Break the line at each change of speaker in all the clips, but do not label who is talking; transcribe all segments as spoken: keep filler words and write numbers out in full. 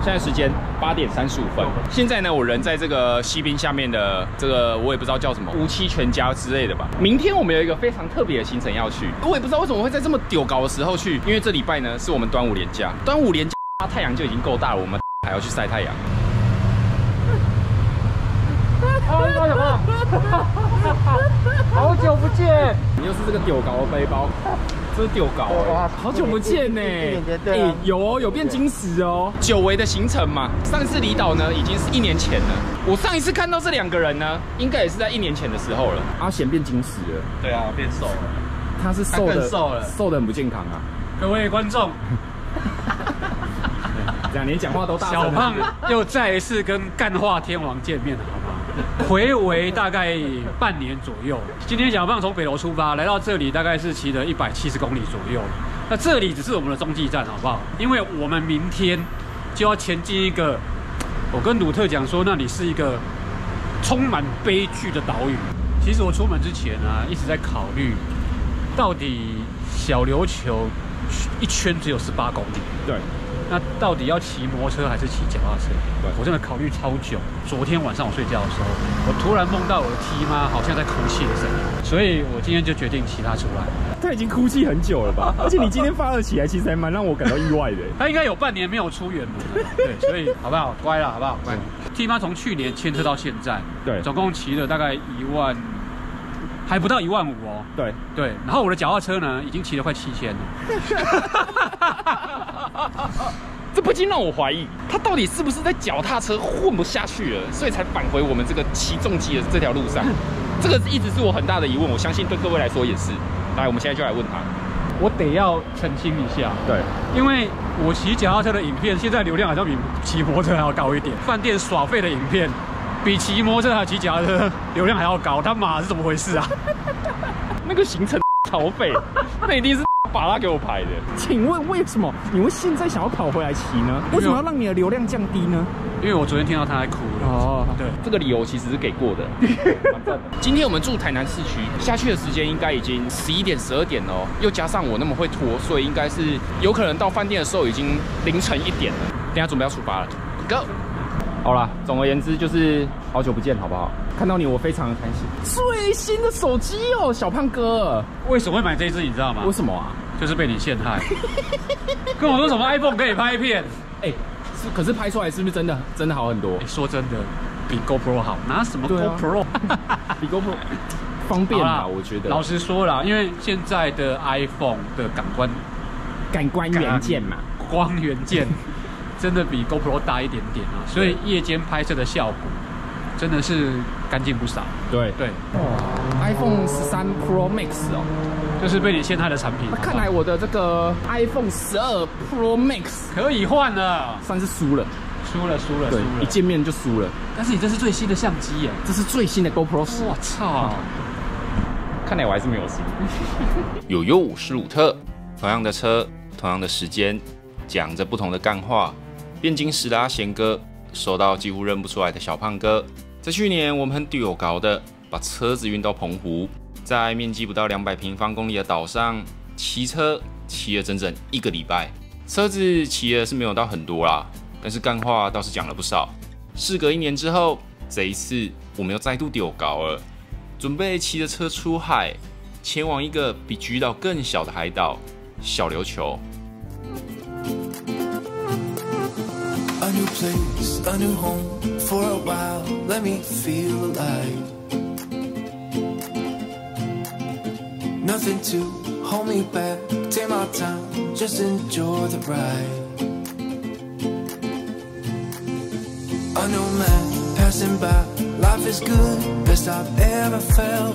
现在时间八点三十五分。现在呢，我人在这个西滨下面的这个我也不知道叫什么无期全家之类的吧。明天我们有一个非常特别的行程要去，我也不知道为什么会在这么丢高的时候去，因为这礼拜呢是我们端午连假，端午连假太阳就已经够大了，我们还要去晒太阳。
啊，你搞什么？好久不见！
你又是这个丢高的背包。这是丢高哇，好久不见呢！哎，有哦，有变金石哦。久违的行程嘛，上次离岛呢已经是一年前了。我上一次看到这两个人呢，应该也是在一年前的时候了。阿贤变金石了，
对啊，变瘦了。
他是瘦的，
瘦了，
瘦的很不健康啊。
各位观众，
两年讲话都大声。
小胖又再一次跟干话天王见面了，好吗？回违大概半年左右。今天小胖从北投出发，来到这里大概是骑了一百七十公里左右。那这里只是我们的中继站，好不好？因为我们明天就要前进一个，我跟鲁特讲说，那里是一个充满悲剧的岛屿。其实我出门之前啊，一直在考虑，到底小琉球一圈只有十八公里，
对。
那到底要骑摩托车还是骑脚踏车？我真的考虑超久。昨天晚上我睡觉的时候，我突然梦到我的 T 妈好像在哭泣的声音，所以我今天就决定骑她出来。
她已经哭泣很久了吧？而且你今天发了起来，其实还蛮让我感到意外的。
她应该有半年没有出远门了，对，所以好不好？乖了，好不好？乖。T 妈从去年牵车到现在，对，总共骑了大概一万。还不到一万五哦，对对，然后我的脚踏车呢，已经骑了快七千了。
这不禁让我怀疑，他到底是不是在脚踏车混不下去了，所以才返回我们这个骑重机的这条路上？这个一直是我很大的疑问，我相信对各位来说也是。来，我们现在就来问他。
我得要澄清一下，对，因为我骑脚踏车的影片，现在流量好像比骑摩托车还要高一点。饭店耍废的影片。比骑摩托车还有骑脚踏车流量还要高，他妈是怎么回事啊？
那个行程超废，那一定是把它给我排的。请问为什么你会现在想要跑回来骑呢？为什么要让你的流量降低呢？
因为我昨天听到他在哭了。哦，对，
这个理由其实是给过的。今天我们住台南市区，下去的时间应该已经十一点、十二点了哦，又加上我那么会拖，所以应该是有可能到饭店的时候已经凌晨一点了。等一下准备要出发了 ，Go！好啦，总而言之就是好久不见，好不好？看到你我非常的开心。最新的手机哦，小胖哥，
为什么会买这一支？你知道吗？
为什么啊？
就是被你陷害。跟我说什么 iPhone 可以拍片？
哎、欸，是，可是拍出来是不是真的真的好很多？
欸、说真的，比 GoPro 好。拿什么 GoPro？、啊、
比 GoPro 方便吧？我觉得。
老实说啦，因为现在的 iPhone 的感官
感官元件嘛，
光元件。真的比 GoPro 大一点点啊，所以夜间拍摄的效果真的是干净不少。对对，
哇 ，iPhone 十三 Pro Max 哦，
就是被你陷害的产品。
那看来我的这个 iPhone 十二 Pro Max
可以换了，
算是输了，
输了，输了，
对，
输了，
一见面就输了。
但是你这是最新的相机耶，
这是最新的 GoPro 十。
我操！
看来我还是没有输。有忧我是鲁特，同样的车，同样的时间，讲着不同的干话。变金石的阿贤哥，瘦到几乎认不出来的小胖哥，在去年我们很丢高的把车子运到澎湖，在面积不到两百平方公里的岛上骑车，骑了整整一个礼拜。车子骑的是没有到很多啦，但是干话倒是讲了不少。事隔一年之后，这一次我们又再度丢高了，准备骑着车出海，前往一个比菊岛更小的海岛——小琉球。
A new place, a new home, for a while, let me feel alive. Nothing to hold me back, take my time, just enjoy the ride. A new man passing by, life is good, best I've ever felt.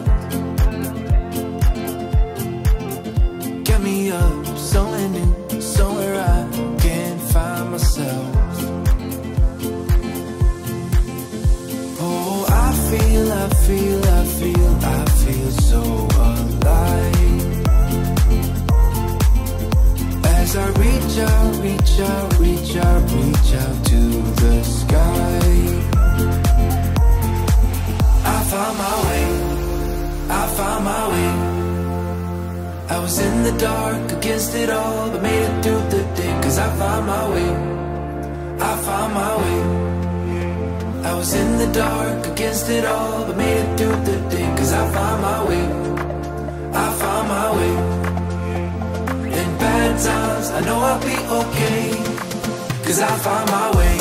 Get me up, somewhere new, somewhere I can find myself.I feel, I feel, I feel, I feel so alive. As I reach out, reach out, reach out, reach out to the sky. I found my way, I found my way. I was in the dark, against it all, but made it through the day. Cause I found my way, I found my way. I was in the dark against it all, but made it through the day. Cause I found my way. I found my way. In bad times, I know I'll be okay. Cause I found my way.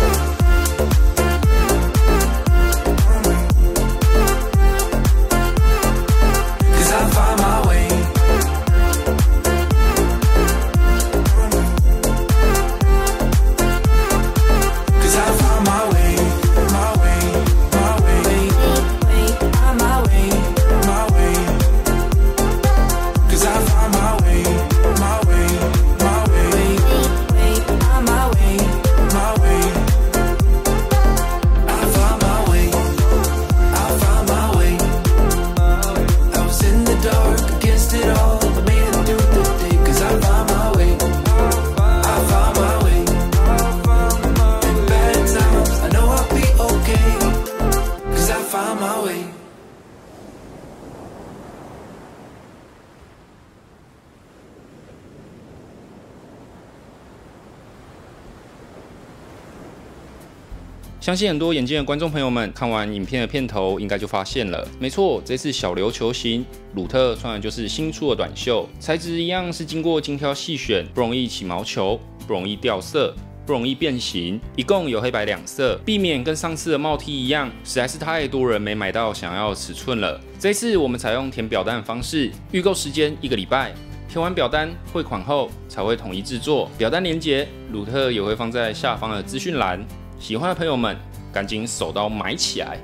相信很多眼尖的观众朋友们看完影片的片头，应该就发现了，没错，这次小琉球型鲁特穿的就是新出的短袖，材质一样是经过精挑细选，不容易起毛球，不容易掉色，不容易变形，一共有黑白两色，避免跟上次的帽 T 一样，实在是太多人没买到想要的尺寸了。这次我们采用填表单的方式，预购时间一个礼拜，填完表单汇款后才会统一制作。表单连结鲁特也会放在下方的资讯栏。喜欢的朋友们，赶紧手刀买起来！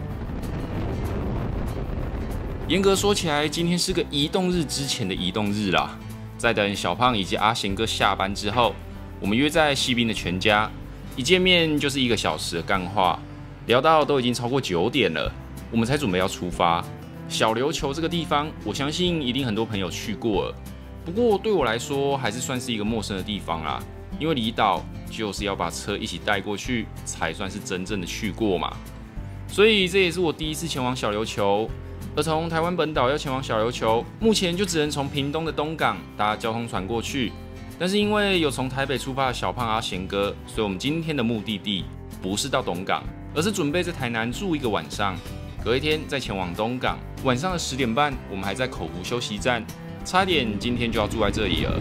严格说起来，今天是个移动日之前的移动日啦。在等小胖以及阿贤哥下班之后，我们约在西滨的全家，一见面就是一个小时的干话，聊到都已经超过九点了，我们才准备要出发。小琉球这个地方，我相信一定很多朋友去过了，不过对我来说，还是算是一个陌生的地方啦。因为离岛就是要把车一起带过去，才算是真正的去过嘛。所以这也是我第一次前往小琉球。而从台湾本岛要前往小琉球，目前就只能从屏东的东港搭交通船过去。但是因为有从台北出发的小胖阿贤哥，所以我们今天的目的地不是到东港，而是准备在台南住一个晚上，隔一天再前往东港。晚上的十点半，我们还在口湖休息站，差点今天就要住在这里了。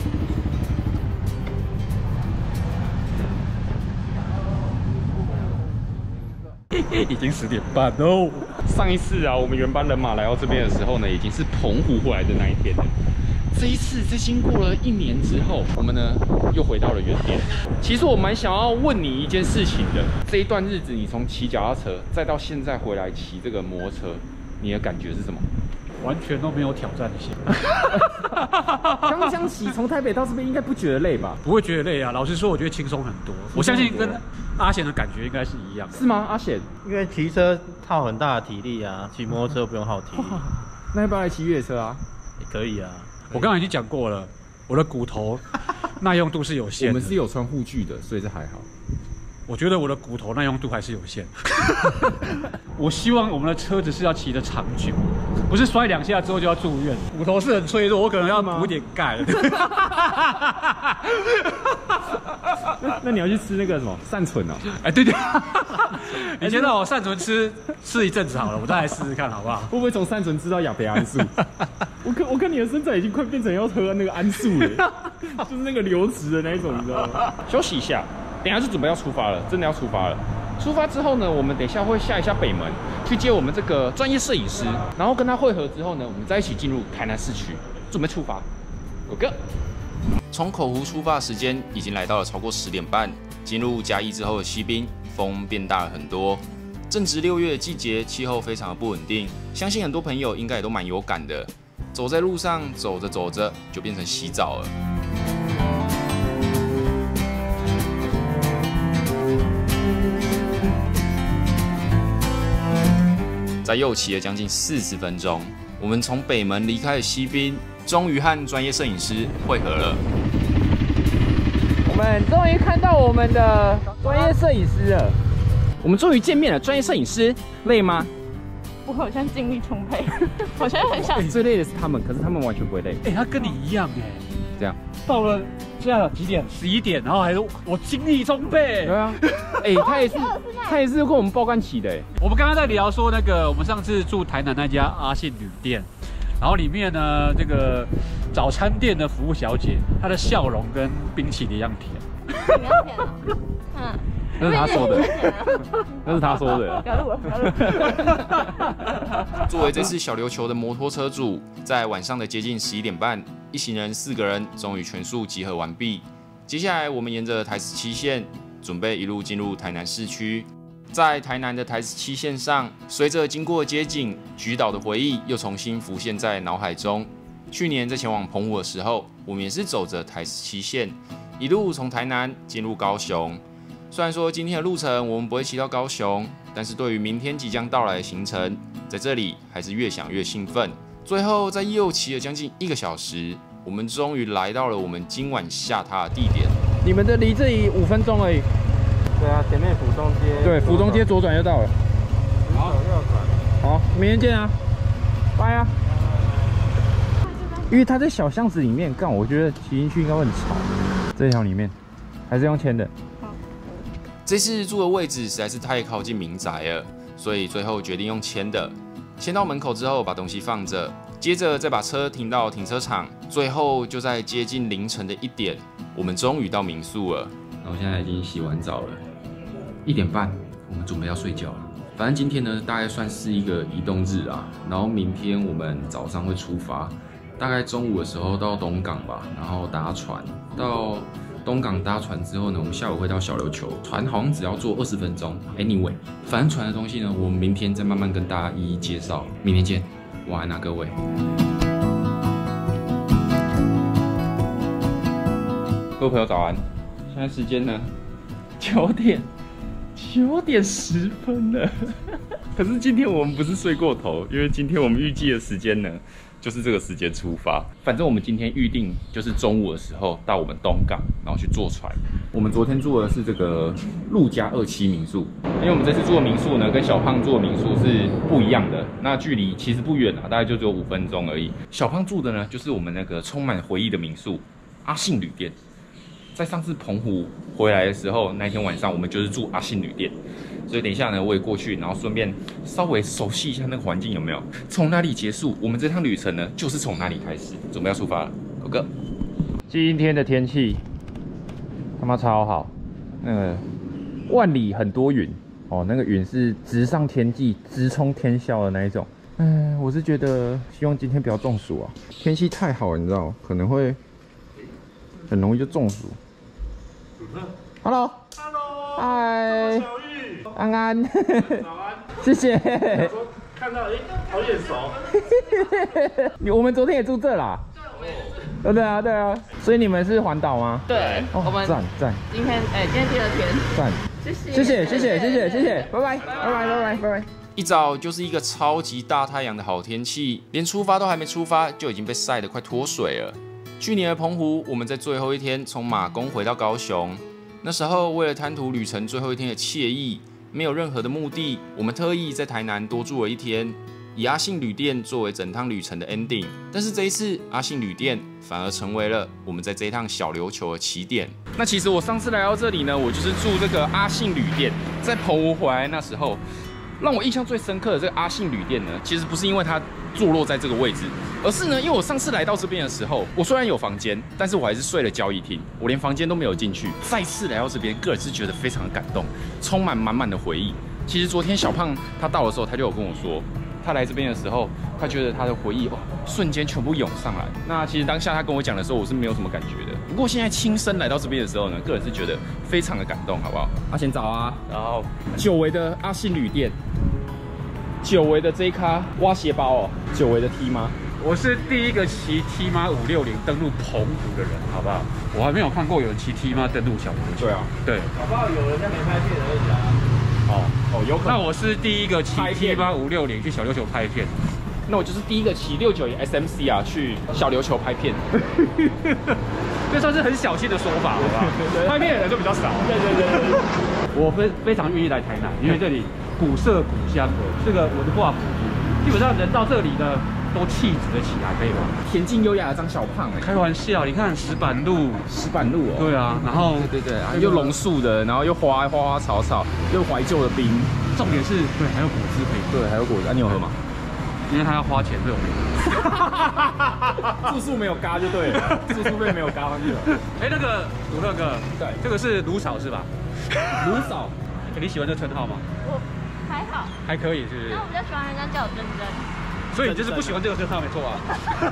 已经十点半喽。
上一次啊，我们原班人马来到这边的时候呢，已经是澎湖回来的那一天了。这一次在经过了一年之后，我们呢又回到了原点。其实我蛮想要问你一件事情的，这一段日子你从骑脚踏车再到现在回来骑这个摩托车，你的感觉是什么？
完全都没有挑战性。
刚刚骑从台北到这边应该不觉得累吧？
不会觉得累啊，老实说，我觉得轻松很多。我相信跟阿贤的感觉应该是一样的。
是吗？阿贤，
因为骑车耗很大的体力啊，骑摩托车不用耗体力。
那要不要来骑越野车啊？
也可以啊。
我刚刚已经讲过了，我的骨头耐用度是有限的。
我们是有穿护具的，所以这还好。
我觉得我的骨头耐用度还是有限。我希望我们的车子是要骑得长久，不是摔两下之后就要住院。骨头是很脆弱，我可能要补点钙。
那, 那你要去吃那个什么善存哦？
哎，对对，你先让我善存吃吃一阵子好了，我再来试试看好不好？
会不会从善存吃到亚培安素？我看我看你的身材已经快变成要喝那个安素了，就是那个流质的那一种，你知道吗？休息一下。等一下就准备要出发了，真的要出发了。出发之后呢，我们等一下会下一下北门，去接我们这个专业摄影师，然后跟他会合之后呢，我们再一起进入台南市区，准备出发。Go go！ 从口湖出发的时间已经来到了超过十点半，进入嘉义之后的西滨，风变大了很多。正值六月的季节，气候非常的不稳定，相信很多朋友应该也都蛮有感的。走在路上，走着走着就变成洗澡了。在又骑了将近四十分钟，我们从北门离开了西滨，终于和专业摄影师会合了。我们终于看到我们的专业摄影师了，我们终于见面了。专业摄影师累吗？
我好像精力充沛，我现在很想。
最累的是他们，可是他们完全不会累。
哎、欸，他跟你一样哎、欸，
这样。
到了现在几点？十一点，然后还是我精力充沛。
对啊，哎、欸，他也是他也是跟我们爆肝起的哎。
我们刚刚在聊说那个，我们上次住台南那家阿信旅店，然后里面呢，这个早餐店的服务小姐，她的笑容跟冰淇淋一样甜。
你要甜哦，嗯。
那是他说的，那是他说的。
作为这次小琉球的摩托车主，在晚上的接近十一点半，一行人四个人终于全数集合完毕。接下来，我们沿着台十七线，准备一路进入台南市区。在台南的台十七线上，随着经过街景，菊岛的回忆又重新浮现在脑海中。去年在前往澎湖的时候，我们也是走着台十七线，一路从台南进入高雄。虽然说今天的路程我们不会骑到高雄，但是对于明天即将到来的行程，在这里还是越想越兴奋。最后在又骑了将近一个小时，我们终于来到了我们今晚下榻的地点。
你们的离这里五分钟而已。
对啊，前面府中街。
对，府中街左转就到了。
好，右转。
好，明天见啊，拜啊。因为它在小巷子里面，干，我觉得骑进去应该会很吵。这条里面还是用牵的。
这次住的位置实在是太靠近民宅了，所以最后决定用牵的。牵到门口之后，把东西放着，接着再把车停到停车场，最后就在接近凌晨的一点，我们终于到民宿了。
然后现在已经洗完澡了，一点半，我们准备要睡觉了。反正今天呢，大概算是一个移动日啊，然后明天我们早上会出发，大概中午的时候到东港吧，然后搭船到。东港搭船之后呢，我们下午会到小琉球，船好像只要坐二十分钟。Anyway， 反正船的东西呢，我们明天再慢慢跟大家一一介绍。明天见，晚安啊各位。
各位朋友早安，现在时间呢九点九点十分了。可是今天我们不是睡过头，因为今天我们预计的时间呢。就是这个时间出发，反正我们今天预定就是中午的时候到我们东港，然后去坐船。我们昨天住的是这个陆家二期民宿，因为我们这次住的民宿呢，跟小胖住的民宿是不一样的。那距离其实不远啊，大概就只有五分钟而已。小胖住的呢，就是我们那个充满回忆的民宿阿信旅店。在上次澎湖回来的时候，那天晚上我们就是住阿信旅店。所以等一下呢，我也过去，然后顺便稍微熟悉一下那个环境有没有。从哪里结束，我们这趟旅程呢，就是从哪里开始。准备要出发了 ，Go Go！ 今天的天气他妈超好，那个万里很多云哦，那个云是直上天际、直冲天霄的那一种。嗯，我是觉得希望今天不要中暑啊，天气太好，你知道，可能会很容易就中暑。Hello，Hello， 嗨。安安，早安，谢谢。
看到，哎，好眼熟。
我们昨天也住这啦。对，对啊，对啊。所以你们是环岛吗？
对，
哦、我们赞赞。
今天，哎，今天第二天。
赞，
谢谢，
谢谢，谢谢，谢谢，谢谢，拜拜，拜拜，拜拜，拜拜。
一早就是一个超级大太阳的好天气，连出发都还没出发，就已经被晒得快脱水了。去年的澎湖，我们在最后一天从马公回到高雄，那时候为了贪图旅程最后一天的惬意。没有任何的目的，我们特意在台南多住了一天，以阿信旅店作为整趟旅程的 ending。但是这一次，阿信旅店反而成为了我们在这一趟小琉球的起点。
那其实我上次来到这里呢，我就是住这个阿信旅店，在澎湖回来那时候，让我印象最深刻的这个阿信旅店呢，其实不是因为它坐落在这个位置，而是呢，因为我上次来到这边的时候，我虽然有房间，但是我还是睡了交易厅，我连房间都没有进去。再次来到这边，个人是觉得非常的感动，充满满满的回忆。其实昨天小胖他到的时候，他就有跟我说，他来这边的时候，他觉得他的回忆哦，瞬间全部涌上来。那其实当下他跟我讲的时候，我是没有什么感觉的。不过现在亲身来到这边的时候呢，个人是觉得非常的感动，好不好？阿贤早啊，然后久违的阿信旅店。久违的这一咖挖鞋包哦，久违的 T 吗？
我是第一个骑 T 妈五六零登陆澎湖的人，好不好？我还没有看过有人骑 T 妈登陆小琉球。
对啊，
对。
搞不好有人家没拍片而已啊。
哦哦，有可能。
那我是第一个骑 T 妈五六零去小琉球拍片。
那我就是第一个骑六九零 S M C 啊去小琉球拍片。
这算是很小心的说法，好不好？拍片的人就比较少。
对对对对。
我非非常愿意来台南，因为这里古色古香的这个文化古迹，基本上人到这里呢， 都气质的起来，可以吗？
恬静优雅的张小胖哎、
开玩笑，你看石板路，
石板路哦。
对啊，然后
对对对啊，
那个
又榕树的，然后又花花花草草，又怀旧的冰。
重点是对，还有果汁可以喝，
对，还有果子，啊，你有喝吗？
因为他要花钱，所以我没有。
住宿没有嘎就对了，住宿费没有嘎上去了。
哎，那个鲁乐哥，
对，
这个是卢嫂是吧？
卢嫂，
你喜欢这称号吗？
我还好，
还可以，是不是
但？我比较喜欢人家叫我珍珍。
所以你就是不喜欢这个称号，没错啊。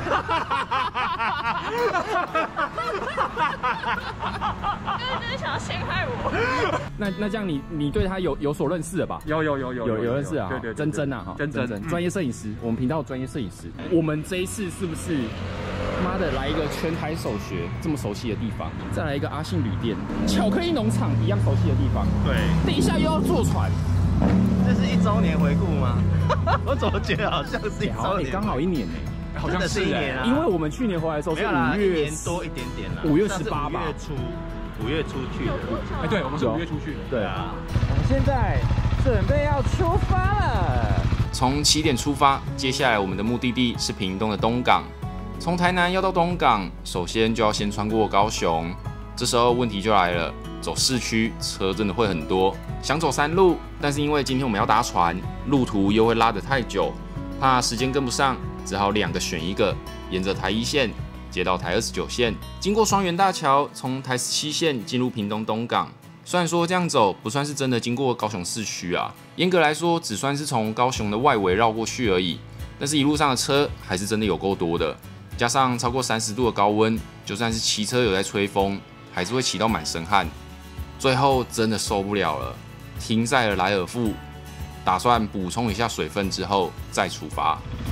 就是就是想要陷害我。
那那这样你你对他有有所认识了吧？
有有有有
有有认识啊，
对对，
真真啊哈，
真真
专业摄影师，我们频道专业摄影师。我们这一次是不是妈的来一个全台首学这么熟悉的地方，再来一个阿信旅店、巧克力农场一样熟悉的地方？
对，
等一下又要坐船，
这是一周年回顾吗？我怎么觉得好像是一
好像
周年？
刚好一年呢，
好像
是一年啊，
因为我们去年回来的时候是
没有啦，
五月
一年多一点点啦，
五月十八吧
五月初，五月初去的。
哎，对，我们是五月出去的。
对
啊，
我们现在准备要出发了。
从起点出发，接下来我们的目的地是屏东的东港。从台南要到东港，首先就要先穿过高雄。这时候问题就来了，走市区车真的会很多，想走山路，但是因为今天我们要搭船，路途又会拉得太久，怕时间跟不上，只好两个选一个，沿着台一线接到台二十九线，经过双园大桥，从台十七线进入屏东东港。虽然说这样走不算是真的经过高雄市区啊，严格来说只算是从高雄的外围绕过去而已，但是一路上的车还是真的有够多的，加上超过三十度的高温，就算是骑车有在吹风，还是会骑到满身汗。最后真的受不了了，停在了莱尔富，打算补充一下水分之后再出发。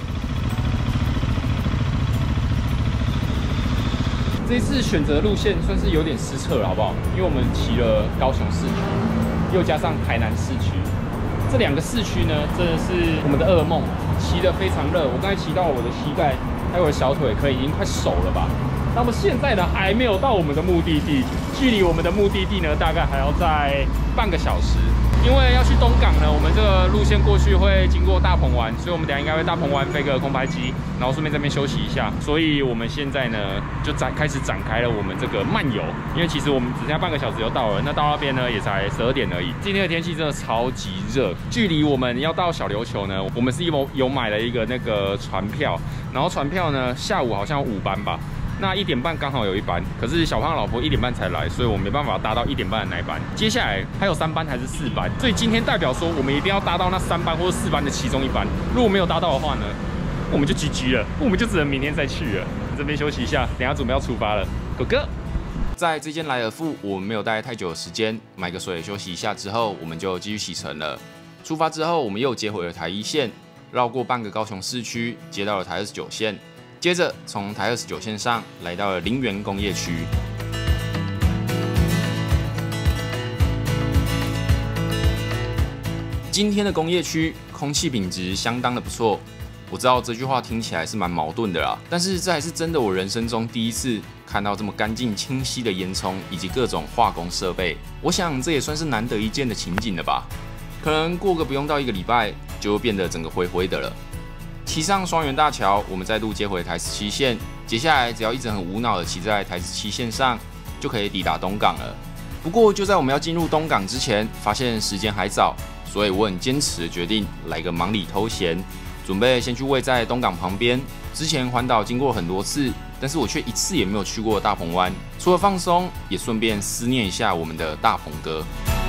这一次选择路线算是有点失策了，好不好？因为我们骑了高雄市区，又加上台南市区，这两个市区呢，真的是我们的噩梦。骑得非常热，我刚才骑到我的膝盖还有我的小腿，可以已经快熟了吧？那么现在呢，还没有到我们的目的地，距离我们的目的地呢，大概还要在半个小时。因为要去东港呢，我们这个路线过去会经过大鹏湾，所以我们等一下应该会大鹏湾飞个空拍机，然后顺便这边休息一下。所以我们现在呢就展开始展开了我们这个漫游，因为其实我们只剩下半个小时就到了，那到那边呢也才十二点而已。今天的天气真的超级热，距离我们要到小琉球呢，我们是有有买了一个那个船票，然后船票呢下午好像五班吧。那一点半刚好有一班，可是小胖老婆一点半才来，所以我没办法搭到一点半的那一班。接下来还有三班还是四班，所以今天代表说我们一定要搭到那三班或者四班的其中一班。如果没有搭到的话呢，我们就 G G 了，我们就只能明天再去了。这边休息一下，等一下准备要出发了，哥哥。
在这间莱尔富，我们没有待太久的时间，买个水休息一下之后，我们就继续启程了。出发之后，我们又接回了台一线，绕过半个高雄市区，接到了台二十九线。接着从台二十九线上来到了林园工业区。今天的工业区空气品质相当的不错，我知道这句话听起来是蛮矛盾的啦，但是这还是真的我人生中第一次看到这么干净清晰的烟囱以及各种化工设备，我想这也算是难得一见的情景了吧。可能过个不用到一个礼拜，就会变得整个灰灰的了。骑上双园大桥，我们再度接回台十七线。接下来只要一直很无脑的骑在台十七线上，就可以抵达东港了。不过就在我们要进入东港之前，发现时间还早，所以我很坚持的决定来个忙里偷闲，准备先去位在东港旁边。之前环岛经过很多次，但是我却一次也没有去过大鹏湾。除了放松，也顺便思念一下我们的大鹏哥。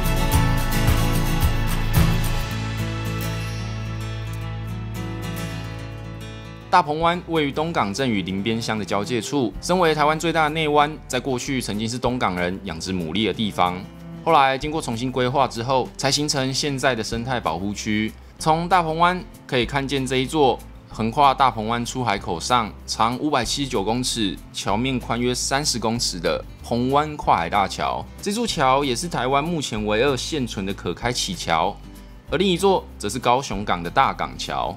大鹏湾位于东港镇与林边乡的交界处，身为台湾最大的内湾，在过去曾经是东港人养殖牡蛎的地方。后来经过重新规划之后，才形成现在的生态保护区。从大鹏湾可以看见这一座横跨大鹏湾出海口上，长五百七十九公尺，桥面宽约三十公尺的鹏湾跨海大桥。这座桥也是台湾目前唯二现存的可开启桥，而另一座则是高雄港的大港桥。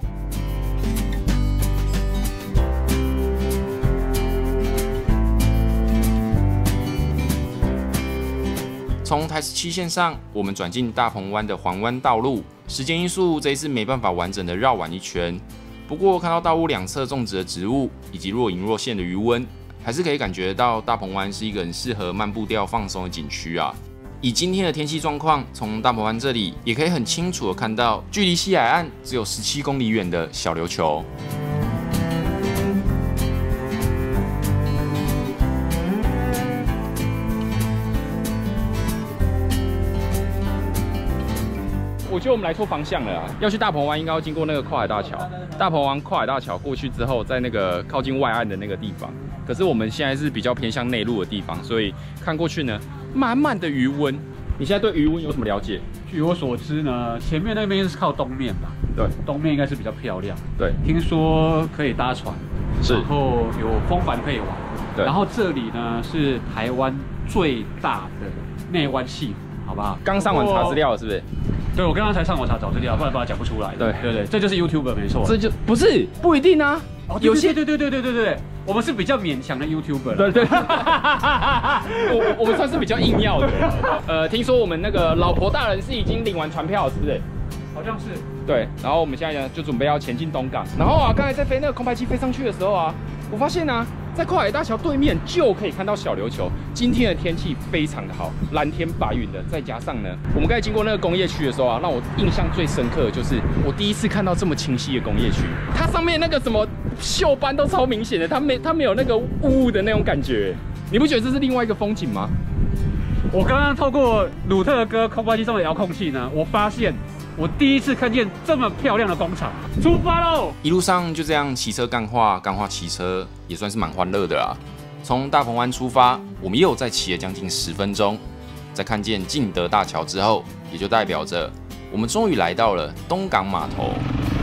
从台十七线上，我们转进大鹏湾的环湾道路。时间因素，这一次没办法完整的绕完一圈。 不过看到道路两侧种植的植物以及若隐若现的余温，还是可以感觉到大鹏湾是一个很适合慢步调放松的景区啊。以今天的天气状况，从大鹏湾这里也可以很清楚的看到，距离西海岸只有十七公里远的小琉球。
我觉得我们来错方向了啊！要去大鹏湾，应该要经过那个跨海大桥。大鹏湾跨海大桥过去之后，在那个靠近外岸的那个地方。可是我们现在是比较偏向内陆的地方，所以看过去呢，满满的余温。你现在对余温有什么了解？
据我所知呢，前面那边是靠东面吧？
对，
东面应该是比较漂亮。
对，
听说可以搭船，
是，
然后有风帆可以玩。
对，
然后这里呢是台湾最大的内湾戏湖，好不好？
刚上完查资料了，是不是？
对，我刚刚才上网查找资料，不然把它讲不出来。
对
对对，这就是 YouTuber 没错。
这就不是不一定啊，
哦、有些对对对对对对对，我们是比较勉强的 YouTuber。
对对，我我们算是比较硬要的。呃，听说我们那个老婆大人是已经领完船票了，是不是？
好像是。
对，然后我们现在呢就准备要前进东港。然后啊，刚才在飞那个空拍机飞上去的时候啊，我发现啊，在跨海大桥对面就可以看到小琉球。今天的天气非常的好，蓝天白云的，再加上呢，我们刚才经过那个工业区的时候啊，让我印象最深刻的就是我第一次看到这么清晰的工业区，它上面那个什么锈斑都超明显的，它没它没有那个雾雾的那种感觉，你不觉得这是另外一个风景吗？
我刚刚透过鲁特哥空拍机上的遥控器呢，我发现我第一次看见这么漂亮的工厂，出发喽！
一路上就这样骑车干话，干话骑车也算是蛮欢乐的啦。从大鹏湾出发，我们又再骑了将近十分钟，在看见敬德大桥之后，也就代表着我们终于来到了东港码头。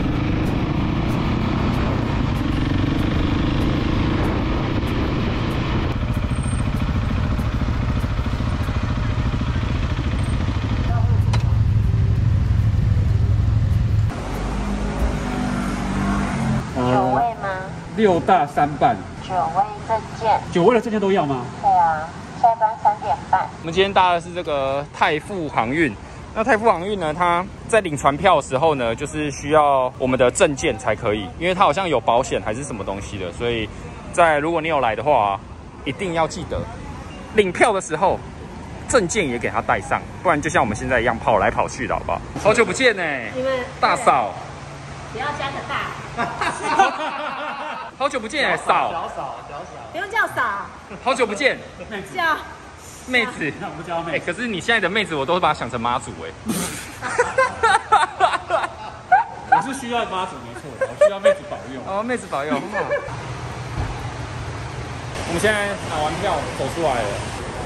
六大三半，
九位证件，
九位的证件都要吗？
对啊，下班三点半。
我们今天搭的是这个泰富航运。那泰富航运呢，它在领船票的时候呢，就是需要我们的证件才可以，因为它好像有保险还是什么东西的，所以在如果你有来的话，一定要记得领票的时候证件也给它带上，不然就像我们现在一样跑来跑去的，好不好？好久不见呢、欸，
你们
大嫂，
不要加个大。
好久不见哎、欸，嫂，
小嫂，小嫂，
不用叫嫂，
好久不见，
叫
妹子。
那我们叫妹
哎、欸，可是你现在的妹子，我都把她想成妈祖哎、
欸。我是需要妈祖没错，我需要妹子保佑。
哦，妹子保佑，很好。我们现在拿完票走出来了。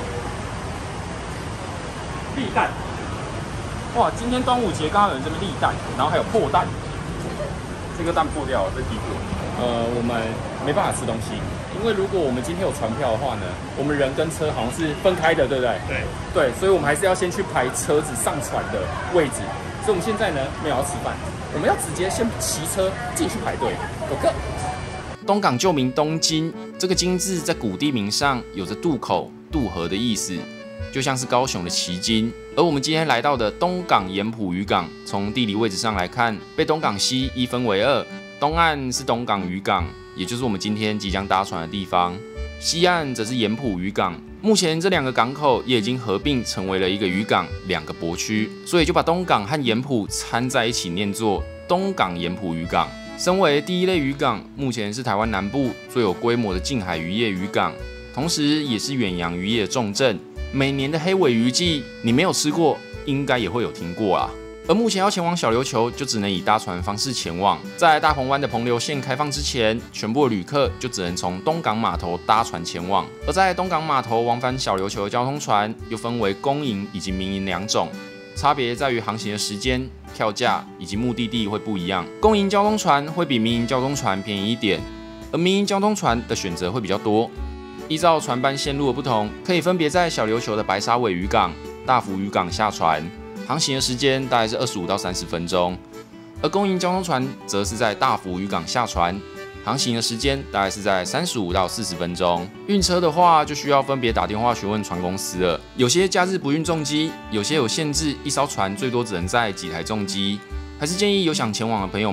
立蛋，哇！今天端午节刚好有人这边立蛋，然后还有破蛋。这个蛋破掉了，这第一个。呃，我们没办法吃东西，因为如果我们今天有船票的话呢，我们人跟车好像是分开的，对不对？对。对，所以我们还是要先去排车子上船的位置。所以我们现在呢没有要吃饭，我们要直接先骑车进去排队。Go go！
东港旧名东京，这个京字在古地名上有着渡口、渡河的意思，就像是高雄的旗津。而我们今天来到的东港盐埔渔港，从地理位置上来看，被东港西一分为二，东岸是东港渔港，也就是我们今天即将搭船的地方，西岸则是盐埔渔港。目前这两个港口也已经合并成为了一个渔港，两个泊区，所以就把东港和盐埔掺在一起念作东港盐埔渔港。身为第一类渔港，目前是台湾南部最有规模的近海渔业渔港，同时也是远洋渔业重镇。每年的黑尾鱼季，你没有吃过，应该也会有听过啦。而目前要前往小琉球，就只能以搭船方式前往。在大鹏湾的澎流线开放之前，全部的旅客就只能从东港码头搭船前往。而在东港码头往返小琉球的交通船，又分为公营以及民营两种，差别在于航行的时间、票价以及目的地会不一样。公营交通船会比民营交通船便宜一点，而民营交通船的选择会比较多。依照船班线路的不同，可以分别在小琉球的白沙尾渔港、大福渔港下船，航行的时间大概是二十五到三十分钟；而公营交通船则是在大福渔港下船，航行的时间大概是在三十五到四十分钟。运车的话，就需要分别打电话询问船公司了。有些假日不运重机，有些有限制，一艘船最多只能载几台重机。还是建议有想前往的朋友们，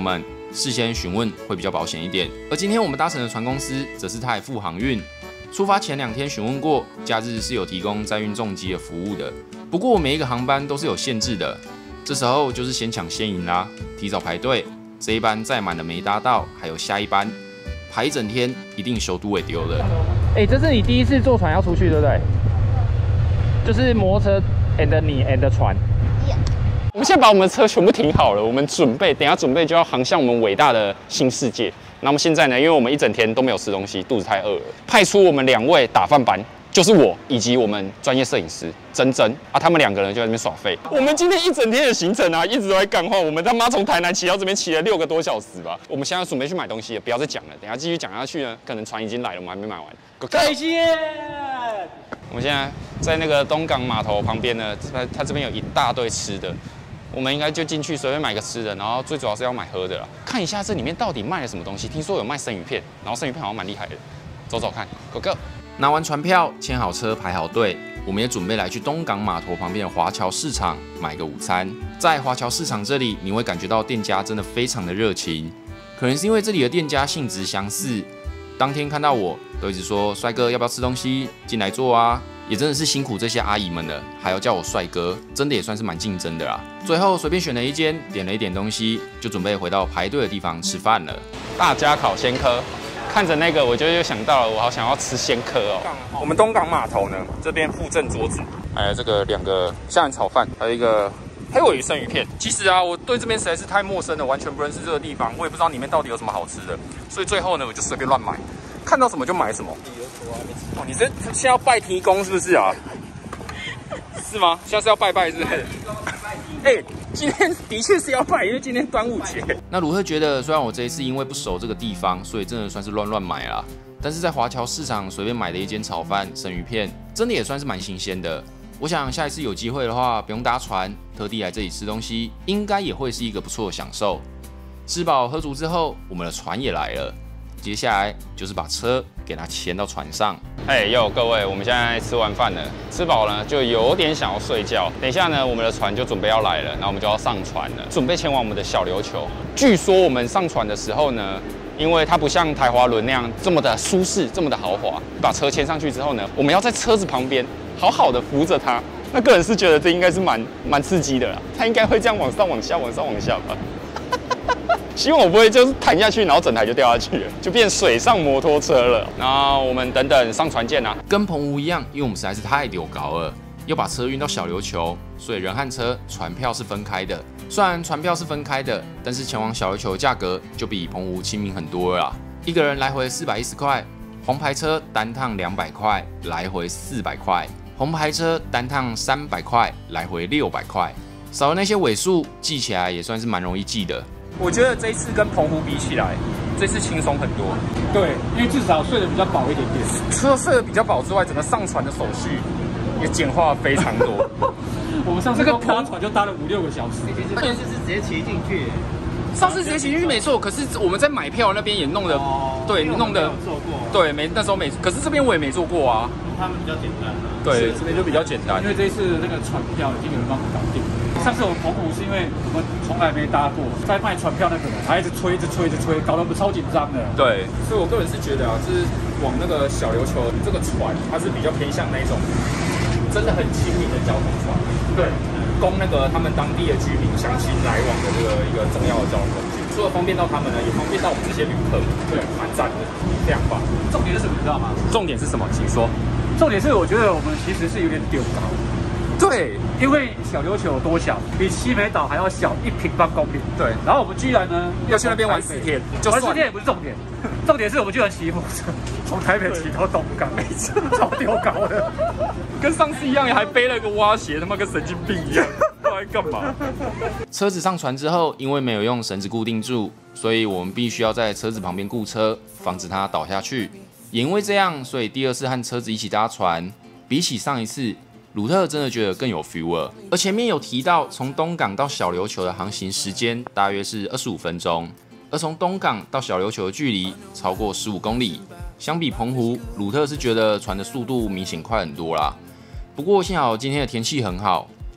事先询问会比较保险一点。而今天我们搭乘的船公司则是泰富航运，出发前两天询问过，假日是有提供载运重机的服务的。不过每一个航班都是有限制的，这时候就是先抢先赢啦，提早排队。这一班载满了没搭到，还有下一班，排一整天一定修都会丢的。
哎、欸，这是你第一次坐船要出去，对不对？就是摩托车 and 你 and 船。我们现在把我们的车全部停好了，我们准备等一下准备就要航向我们伟大的新世界。那么现在呢，因为我们一整天都没有吃东西，肚子太饿了，派出我们两位打饭班。就是我以及我们专业摄影师珍珍啊，他们两个人就在那边耍废。我们今天一整天的行程啊，一直都在干话。我们他妈从台南骑到这边骑了六个多小时吧。我们现在准备去买东西了，不要再讲了。等一下继续讲下去呢，可能船已经来了，我们还没买完。再见。我们现在在那个东港码头旁边呢，它它这边有一大堆吃的，我们应该就进去随便买个吃的，然后最主要是要买喝的啦。看一下这里面到底卖了什么东西，听说有卖生鱼片，然后生鱼片好像蛮厉害的，走走看 ，Go Go。
拿完船票，签好车，排好队，我们也准备来去东港码头旁边的华侨市场买个午餐。在华侨市场这里，你会感觉到店家真的非常的热情，可能是因为这里的店家性质相似。当天看到我，都一直说帅哥要不要吃东西，进来坐啊，也真的是辛苦这些阿姨们了，还要叫我帅哥，真的也算是蛮竞争的啦。最后随便选了一间，点了一点东西，就准备回到排队的地方吃饭了。
大家烤鲜科。看着那个，我就又想到了，我好想要吃鲜科哦。我们东港码头呢，这边附赠桌子，还有这个两个虾仁炒饭，还有一个黑鮪鱼生鱼片。其实啊，我对这边实在是太陌生了，完全不认识这个地方，我也不知道里面到底有什么好吃的，所以最后呢，我就随便乱买，看到什么就买什么。哦，你这现在要拜提公是不是啊？是吗？现在是要拜拜是不是？哎、欸，今天的确是要拜，因为今天端午节。
那鲁特觉得，虽然我这一次因为不熟这个地方，所以真的算是乱乱买啦，但是在华侨市场随便买的一间炒饭、生鱼片，真的也算是蛮新鲜的。我想下一次有机会的话，不用搭船，特地来这里吃东西，应该也会是一个不错的享受。吃饱喝足之后，我们的船也来了，接下来就是把车给它牵到船上。
哎呦，各位，我们现在吃完饭了，吃饱了就有点想要睡觉。等一下呢，我们的船就准备要来了，然后我们就要上船了，准备前往我们的小琉球。据说我们上船的时候呢，因为它不像台华轮那样这么的舒适，这么的豪华，把车牵上去之后呢，我们要在车子旁边好好的扶着它。那个人是觉得这应该是蛮蛮刺激的啦，他应该会这样往上、往下、往上、往下吧。希望我不会就是弹下去，然后整台就掉下去了，就变水上摩托车了。那我们等等上船见啊！
跟澎湖一样，因为我们实在是太丢高了，要把车运到小琉球，所以人和车船票是分开的。虽然船票是分开的，但是前往小琉球的价格就比澎湖亲民很多了啦。一个人来回四百一十块，黄牌车单趟两百块，来回四百块；红牌车单趟三百块，来回六百块。少了那些尾数，记起来也算是蛮容易记的。
我觉得这一次跟澎湖比起来，这次轻松很多。
对，因为至少睡得比较饱一点点。
除了睡得比较饱之外，整个上船的手续也简化非常多。
我们上次光搭船就搭了五六个小时。
上次是直接骑进去，
上次直接骑进去没错，可是我们在买票那边也弄得，哦、对，弄得
做过，
对，没那时候没，可是这边我也没做过啊。
他们比较简单啊。
对，这边就比较简单，
因为这一次那个船票已经有人帮我们搞定。上次我们澎湖是因为我们从来没搭过，在卖船票那个人还一直催、一直催、一直催，搞得我们超紧张的。
对，所以我个人是觉得啊，就是往那个小琉球这个船，它是比较偏向那种真的很亲民的交通船。对，供那个他们当地的居民乡亲来往的这个一个重要的交通工具。除了方便到他们呢，也方便到我们这些旅客。对，蛮赞的，非常棒。
重点是什么，你知道吗？
重点是什么？请说。
重点是我觉得我们其实是有点丢高。
对，
因为小琉球有多小，比西美岛还要小一平方公里。
对，
然后我们居然呢
要去那边玩四天，就
玩四天也不是重点，重点是我们居然骑摩托车从台北骑到东港，超丢高的，
跟上次一样，还背了个蛙鞋，他妈跟神经病一样，不知道在干嘛。
车子上船之后，因为没有用绳子固定住，所以我们必须要在车子旁边固车，防止它倒下去。也因为这样，所以第二次和车子一起搭船，比起上一次，鲁特真的觉得更有 feel 了。而前面有提到，从东港到小琉球的航行时间大约是二十五分钟，而从东港到小琉球的距离超过十五公里。相比澎湖，鲁特是觉得船的速度明显快很多啦。不过幸好今天的天气很好，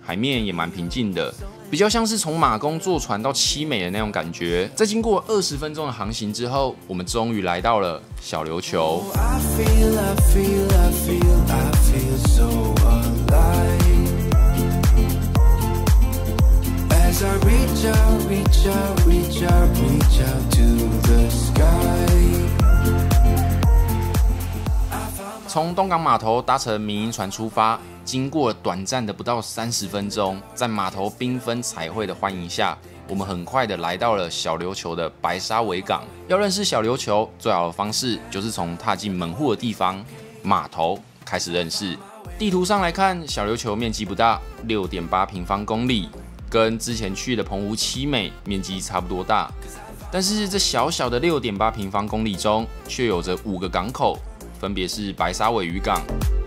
海面也蛮平静的，比较像是从马公坐船到七美的那种感觉。在经过二十分钟的航行之后，我们终于来到了小琉球。As I reach out, reach out, reach out, reach out to the sky. 从东港码头搭乘民营船出发，经过短暂的不到三十分钟，在码头缤纷彩绘的欢迎下，我们很快的来到了小琉球的白沙尾港。要认识小琉球，最好的方式就是从踏进门户的地方码头开始认识。地图上来看，小琉球面积不大， 六点八平方公里。跟之前去的澎湖七美面积差不多大，但是这小小的 六点八平方公里中，却有着五个港口，分别是白沙尾渔港、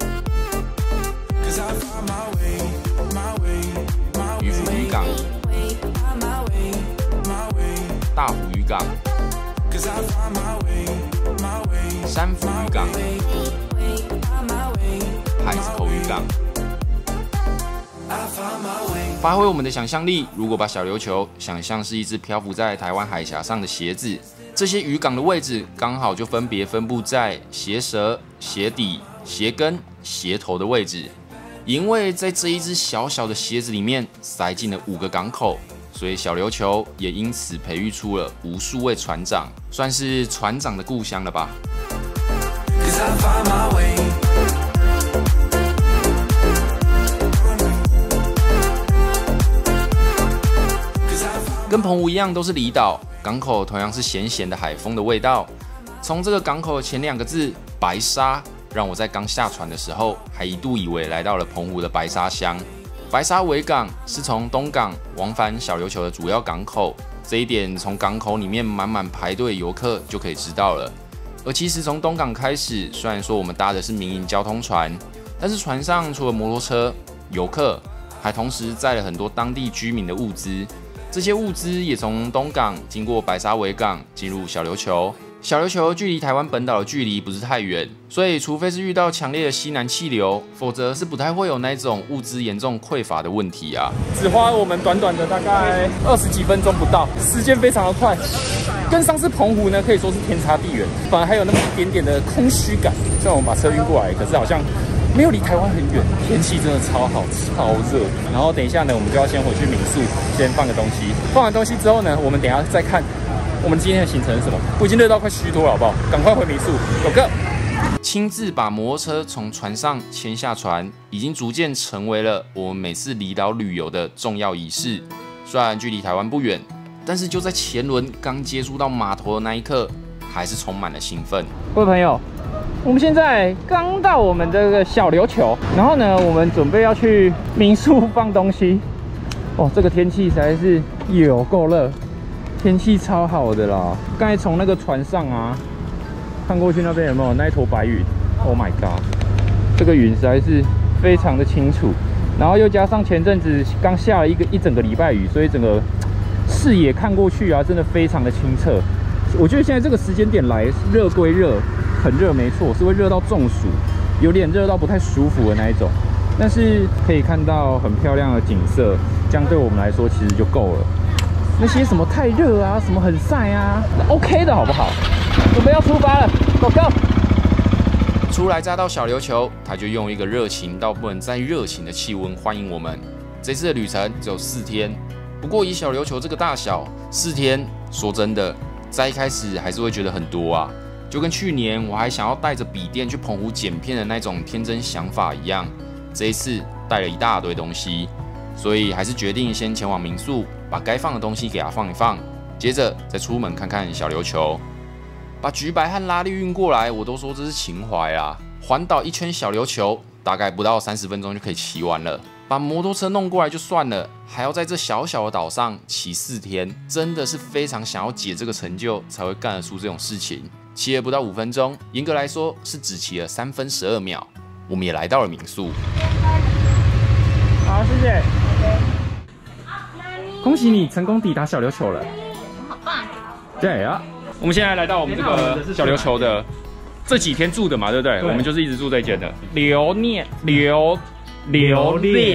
渔夫渔港、大湖渔港、山福渔港、海子口渔港。发挥我们的想象力，如果把小琉球想象是一只漂浮在台湾海峡上的鞋子，这些渔港的位置刚好就分别分布在鞋舌、鞋底、鞋跟、鞋头的位置。因为在这一只小小的鞋子里面塞进了五个港口，所以小琉球也因此培育出了无数位船长，算是船长的故乡了吧。跟澎湖一样都是离岛，港口同样是咸咸的海风的味道。从这个港口前两个字“白沙”，让我在刚下船的时候还一度以为来到了澎湖的白沙乡。白沙尾港是从东港往返小琉球的主要港口，这一点从港口里面满满排队游客就可以知道了。而其实从东港开始，虽然说我们搭的是民营交通船，但是船上除了摩托车、游客，还同时载了很多当地居民的物资。这些物资也从东港经过白沙尾港进入小琉球。小琉球距离台湾本岛的距离不是太远，所以除非是遇到强烈的西南气流，否则是不太会有那种物资严重匮乏的问题啊。
只花我们短短的大概二十几分钟不到，时间非常的快，跟上次澎湖呢可以说是天差地远，反而还有那么一点点的空虚感。虽然我们把车运过来，可是好像没有离台湾很远，天气真的超好，超热。然后等一下呢，我们就要先回去民宿，先放个东西。放完东西之后呢，我们等一下再看我们今天的行程是什么。我已经热到快虚脱了，好不好？赶快回民宿，走个！
亲自把摩托车从船上牵下船，已经逐渐成为了我们每次离岛旅游的重要仪式。虽然距离台湾不远，但是就在前轮刚接触到码头的那一刻，还是充满了兴奋。
各位朋友，我们现在刚到我们这个小琉球，然后呢，我们准备要去民宿放东西。哦，这个天气实在是有够热，天气超好的啦。刚才从那个船上啊，看过去那边有没有那一坨白云 ？Oh my god， 这个云实在是非常的清楚。然后又加上前阵子刚下了一个一整个礼拜雨，所以整个视野看过去啊，真的非常的清澈。我觉得现在这个时间点来，热归热，很热没错，是会热到中暑，有点热到不太舒服的那一种。但是可以看到很漂亮的景色，这样对我们来说其实就够了。那些什么太热啊，什么很晒啊 ，OK 的好不好？准备要出发了 ，Go Go！
初来乍到小琉球，他就用一个热情到不能再热情的气温欢迎我们。这次的旅程只有四天，不过以小琉球这个大小，四天说真的，在一开始还是会觉得很多啊。就跟去年我还想要带着笔电去澎湖剪片的那种天真想法一样，这一次带了一大堆东西，所以还是决定先前往民宿，把该放的东西给它放一放，接着再出门看看小琉球。把橘白和拉力运过来，我都说这是情怀啊！环岛一圈小琉球，大概不到三十分钟就可以骑完了。把摩托车弄过来就算了，还要在这小小的岛上骑四天，真的是非常想要解这个成就，才会干得出这种事情。骑了不到五分钟，严格来说是只骑了三分十二秒。我们也来到了民宿。
好，谢谢。恭喜你成功抵达小琉球了，
好棒！
对啊。我们现在来到我们这个小琉球的这几天住的嘛，对不对？对，我们就是一直住这间的留念留留恋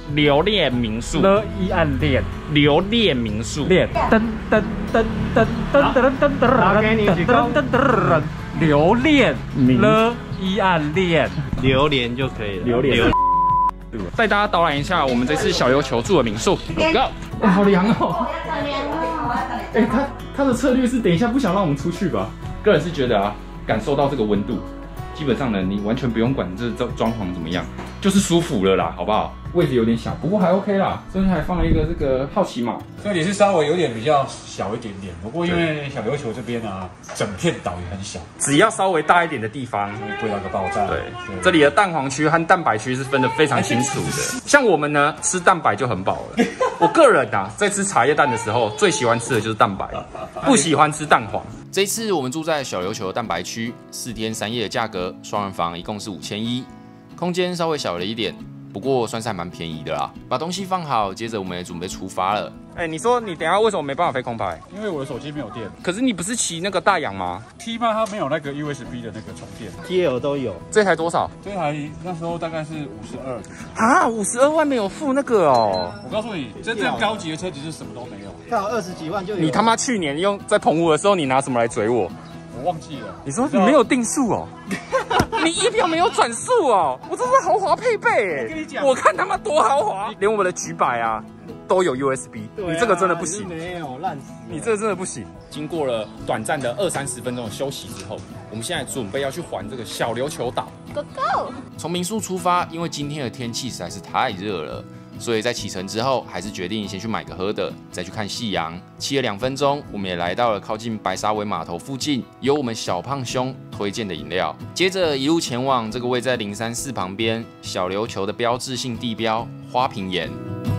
留恋民宿，
了一暗恋
留恋民宿，
恋噔噔噔噔噔噔噔噔噔噔噔，留恋了一暗恋，
榴莲就可以了。
榴莲。带大家导览一下我们这次小琉球住的民宿。Go！ 哎，好凉哦！哎，他他的策略是等一下不想让我们出去吧？个人是觉得啊，感受到这个温度，基本上呢，你完全不用管这这装潢怎么样，就是舒服了啦，好不好？位置有点小，不过还 OK 啦。中间还放了一个这个好奇码，
这里是稍微有点比较小一点点，不过因为小琉球这边啊，整片岛也很小，
只要稍微大一点的地方，
会贵到个爆炸。
对，这里的蛋黄区和蛋白区是分得非常清楚的。像我们呢，吃蛋白就很饱了。我个人啊，在吃茶叶蛋的时候，最喜欢吃的就是蛋白，不喜欢吃蛋黄。
这一次我们住在小琉球蛋白区，四天三夜的价格，双人房一共是五千一，空间稍微小了一点。不过算是还蛮便宜的啦。把东西放好，接着我们也准备出发了。
哎、欸，你说你等一下为什么没办法飞空拍？
因为我的手机没有电。
可是你不是骑那个大洋吗
？T 八它没有那个 U S B 的那个充电
，T L 都有。
这台多少？
这台那时候大概是五十二。
啊，五十二万没有付那个哦。
我告诉你，真正高级的车其实什么都没有。
它有二十几万就有。
你他妈去年用在澎湖的时候，你拿什么来追我？
我忘记了。
你说你没有定速哦？你仪表没有转速哦？我这是豪华配备哎！我跟你讲，我看他妈多豪华，连我们的举摆啊都有 U S B，、啊、你这个真的不行，
没有烂死，
你这个真的不行。经过了短暂的二三十分钟的休息之后，我们现在准备要去环这个小琉球岛。
Go go！
从民宿出发，因为今天的天气实在是太热了。所以在启程之后，还是决定先去买个喝的，再去看夕阳。骑了两分钟，我们也来到了靠近白沙尾码头附近，有我们小胖兄推荐的饮料。接着一路前往这个位在灵山寺旁边小琉球的标志性地标花瓶岩。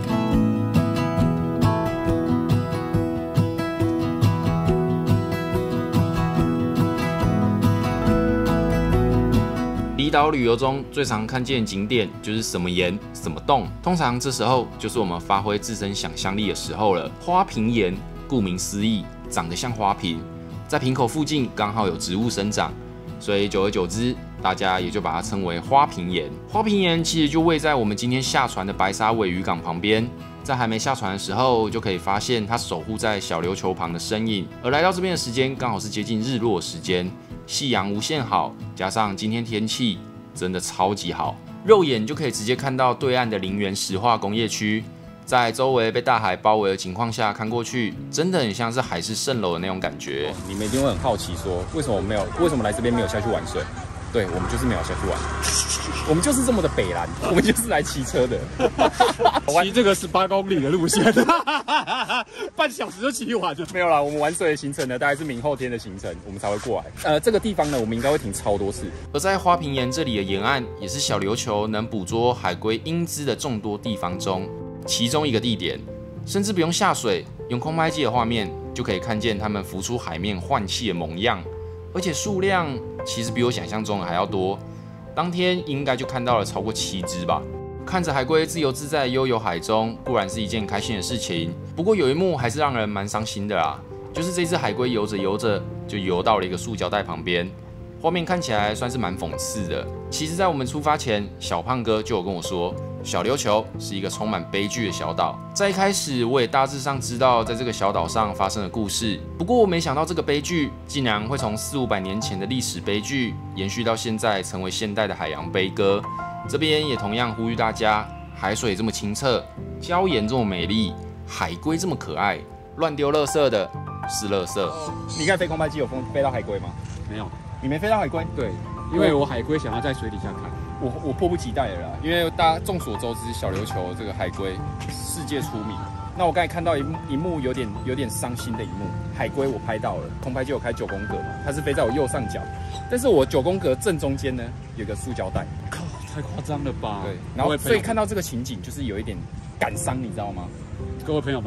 离岛旅游中最常看见景点就是什么岩什么洞，通常这时候就是我们发挥自身想象力的时候了。花瓶岩顾名思义，长得像花瓶，在瓶口附近刚好有植物生长，所以久而久之，大家也就把它称为花瓶岩。花瓶岩其实就位在我们今天下船的白沙尾渔港旁边，在还没下船的时候，就可以发现它守护在小琉球旁的身影。而来到这边的时间刚好是接近日落时间。夕阳无限好，加上今天天气真的超级好，肉眼就可以直接看到对岸的林园石化工业区，在周围被大海包围的情况下看过去，真的很像是海市蜃楼的那种感觉。
你们一定会很好奇说，为什么没有？为什么来这边没有下去玩水？对，我们就是没有下去玩，我们就是这么的北蓝，我们就是来骑车的，
骑这个十八公里的路线，半小时就骑完了。
没有啦，我们玩水的行程呢，大概是明后天的行程，我们才会过来。呃，这个地方呢，我们应该会停超多次。
而在花瓶岩这里的沿岸，也是小琉球能捕捉海龟英姿的众多地方中，其中一个地点，甚至不用下水，用空拍机的画面就可以看见它们浮出海面换气的模样。而且数量其实比我想象中的还要多，当天应该就看到了超过七只吧。看着海龟自由自在悠游海中，固然是一件开心的事情，不过有一幕还是让人蛮伤心的啦，就是这只海龟游着游着就游到了一个塑胶袋旁边，画面看起来算是蛮讽刺的。其实，在我们出发前，小胖哥就有跟我说，小琉球是一个充满悲剧的小岛。在一开始，我也大致上知道在这个小岛上发生的故事，不过我没想到这个悲剧竟然会从四五百年前的历史悲剧延续到现在，成为现代的海洋悲歌。这边也同样呼吁大家，海水这么清澈，礁岩这么美丽，海龟这么可爱，乱丢垃圾的是垃圾。
你看飞空拍机有飞飞到海龟吗？
没有，
你没飞到海龟？
对，因为我海龟想要在水底下看。
我我迫不及待了啦，因为大家众所周知，小琉球这个海龟世界出名。那我刚才看到一幕一幕有点有点伤心的一幕，海龟我拍到了，空拍机有开九宫格嘛，它是飞在我右上角，但是我九宫格正中间呢有个塑胶袋，
靠，太夸张了吧？
对，然后所以看到这个情景就是有一点感伤，你知道吗？
各位朋友们，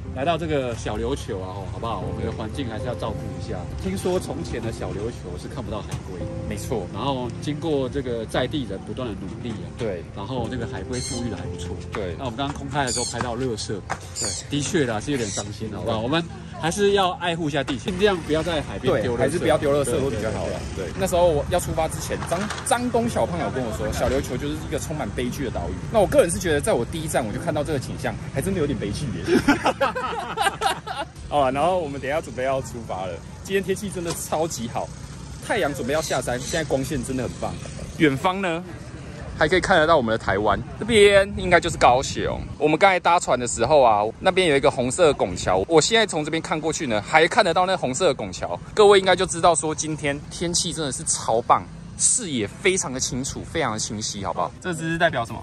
来到这个小琉球啊，好不好？我们的环境还是要照顾一下。听说从前的小琉球是看不到海龟，
没错。
然后经过这个在地人不断的努力啊，
对，
然后这个海龟富裕的还不错。
对，
那我们刚刚空拍的时候拍到垃圾，对，的确啦是有点伤心，好不好？我们还是要爱护一下地球，尽量不要在海边丢垃圾，
还是不要丢垃圾会比较好了。对，那时候我要出发之前，张张东小胖有跟我说，小琉球就是一个充满悲剧的岛屿。那我个人是觉得，在我第一站我就看到这个景象，还真的有点悲剧耶。哦，然后我们等一下准备要出发了。今天天气真的超级好，太阳准备要下山，现在光线真的很棒。远方呢，还可以看得到我们的台湾，这边应该就是高雄。我们刚才搭船的时候啊，那边有一个红色的拱桥，我现在从这边看过去呢，还看得到那红色的拱桥。各位应该就知道说，今天天气真的是超棒，视野非常的清楚，非常的清晰，好不好？这只是代表什么？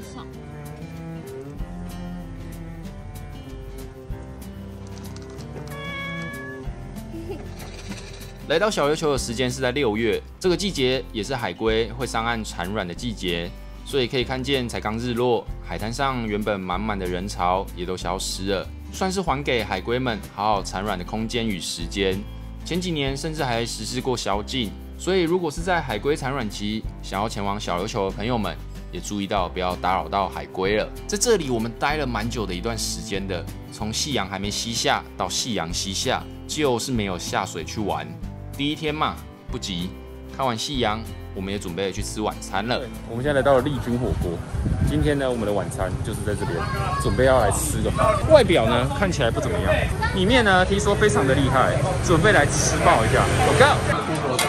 来到小琉球的时间是在六月，这个季节也是海龟会上岸产卵的季节，所以可以看见才刚日落，海滩上原本满满的人潮也都消失了，算是还给海龟们好好产卵的空间与时间。前几年甚至还实施过宵禁，所以如果是在海龟产卵期想要前往小琉球的朋友们，也注意到不要打扰到海龟了。在这里我们待了蛮久的一段时间的，从夕阳还没西下到夕阳西下，就是没有下水去玩。第一天嘛，不急，看完夕阳，我们也准备去吃晚餐了。我们现在来到了丽君火锅，今天呢，我们的晚餐就是在这边，准备要来吃个饭。外表呢看起来不怎么样，里面呢听说非常的厉害，准备来吃爆一下。Go go！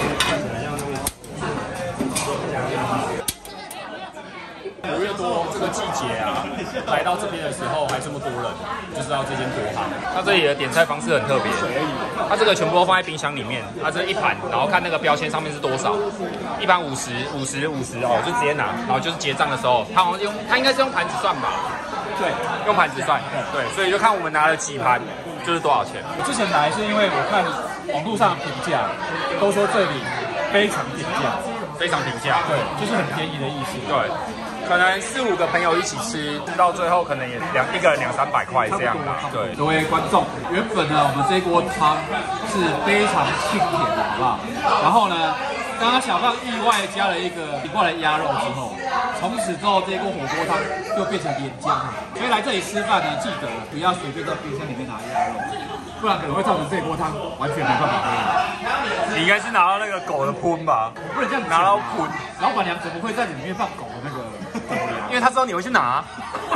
五月多这个季节啊，来到这边的时候还这么多人，就知道这间多好。它这里的点菜方式很特别，它这个全部都放在冰箱里面，它这一盘，然后看那个标签上面是多少，一盘五十、五十、五十哦，就直接拿，然后就是结账的时候，它好像用，它应该是用盘子算吧？对，用盘子算。对，所以就看我们拿了几盘，就是多少钱。
我之前来是因为我看网络上评价，都说这里非常平价，
非常平价，
对，就是很便宜的意思。
对。可能四五个朋友一起吃，到最后可能也两一个人两三百块这样吧。对，
各位观众，原本呢，我们这锅汤是非常清甜的，好不好？然后呢，刚刚小胖意外加了一个一块的鸭肉之后，从此之后这锅火锅汤就变成连江了。所以来这里吃饭呢，记得不要随便在冰箱里面拿鸭肉，不然可能会造成这锅汤完全没办法喝。
你应该是拿到那个狗的喷吧？
不能这样
拿到喷。
老板娘怎么会在里面放狗的那个？
因为他知道你会去拿。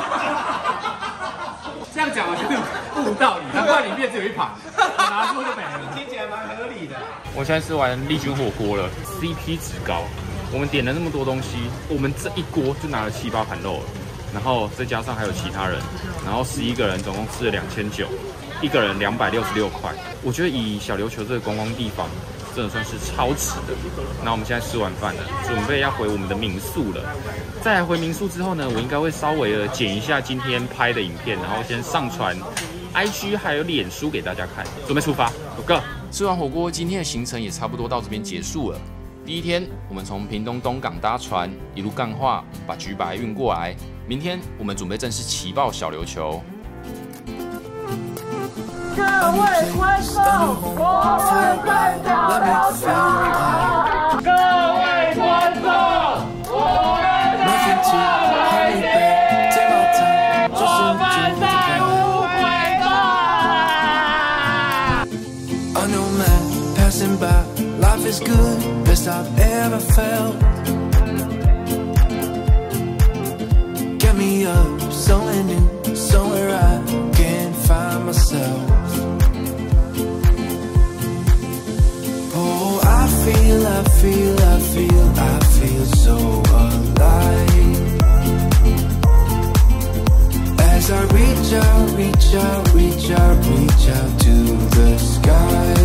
这样讲我觉得不无道理，难怪里面只有一盘，拿出就没了。
听起来蛮合理的。
我现在吃完丽君火锅了 ，C P 值高。我们点了那么多东西，我们这一锅就拿了七八盘肉了，然后再加上还有其他人，然后十一个人总共吃了两千九，一个人两百六十六块。我觉得以小琉球这个观光地方，真的算是超值的。那我们现在吃完饭了，准备要回我们的民宿了。在回民宿之后呢，我应该会稍微的剪一下今天拍的影片，然后先上传 I G 还有脸书给大家看。准备出发 ，Go go！ 吃完火锅，今天的行程也差不多到这边结束了。第一天，我们从屏东东港搭船，一路干化，把橘白运过来。明天我们准备正式骑爆小琉球。
各位观众，我们在小琉球。各位观众，我们在海边，我们在无轨道。
I know man passing by, life is good, best I've ever felt. Get me up, somewhere new, somewhere I can't find myself. Oh, I feel, I feel, I feel, I feel so alive. As I reach out, reach out, reach out, reach out to the sky.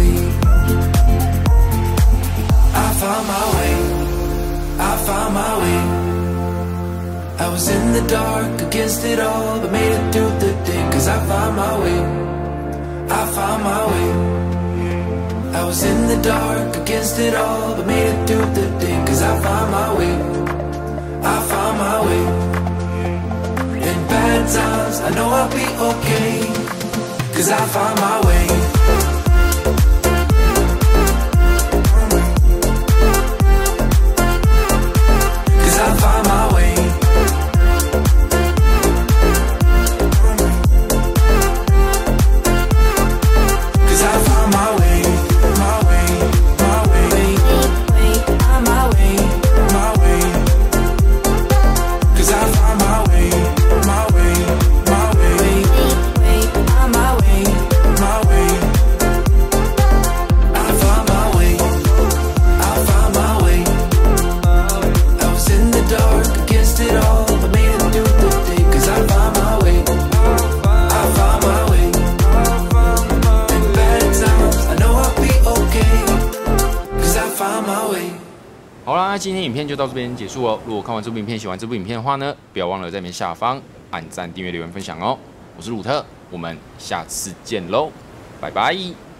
I found my way, I found my way. I was in the dark against it all, but made it through the day. Cause I found my way, I found my way. I was in the dark against it all, but made it through the day. Cause I found my way, I found my way. In bad times, I know I'll be okay. 'cause I found my way. Cause I found my way. Cause I found my way, my way, my way, on my way, my way. Cause I found my way, my way, my way, on my way, my way. I found my way, I found my way. I was in the dark against it all, but made it through the day. Cause I found my way, I found my way. In bad times, I know I'll be okay. Cause I found my way.
好啦，今天影片就到这边结束哦。如果看完这部影片喜欢这部影片的话呢，不要忘了在影片下方按赞、订阅、留言、分享哦。我是鲁特，我们下次见喽，拜拜。